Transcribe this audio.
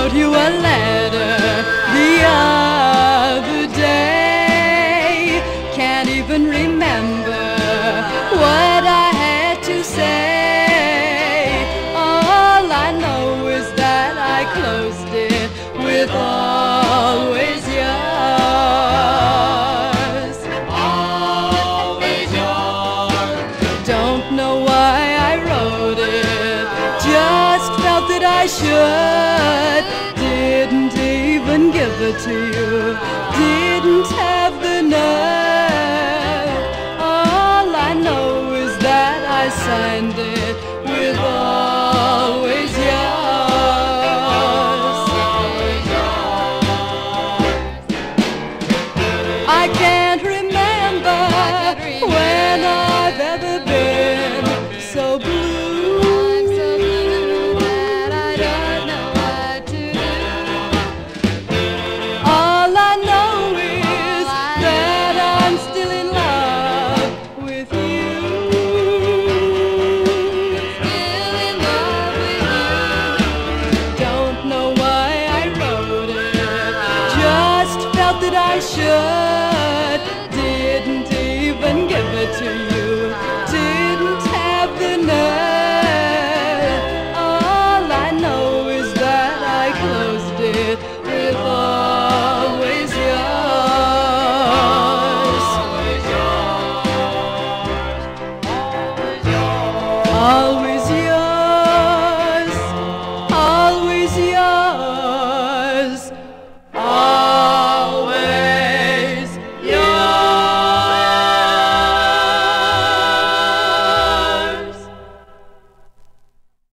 wrote you a letter the other day. Can't even remember what I had to say. All I know is that I closed it with always yours. Always yours. Don't know why I wrote it, just felt that I should. Didn't even give it to you, didn't have the nerve.